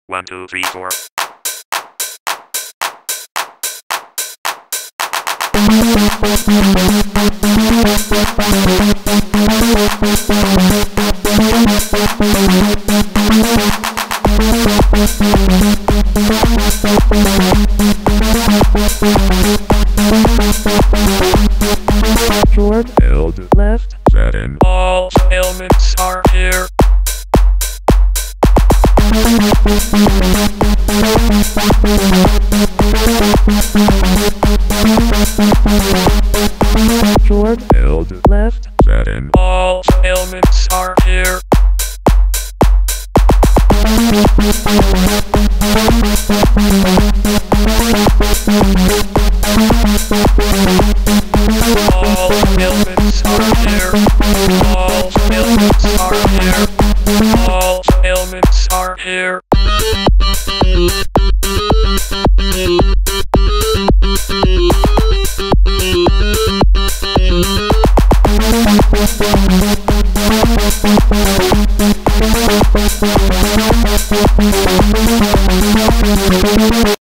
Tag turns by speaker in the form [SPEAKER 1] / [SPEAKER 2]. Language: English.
[SPEAKER 1] 1, 2, 3, 4.
[SPEAKER 2] Short,
[SPEAKER 1] Held,
[SPEAKER 2] left,
[SPEAKER 1] set in. All elements are here.
[SPEAKER 2] short,
[SPEAKER 1] Held,
[SPEAKER 2] left,
[SPEAKER 1] set in. All elements are here. All elements are here. All elements are here. All elements are here.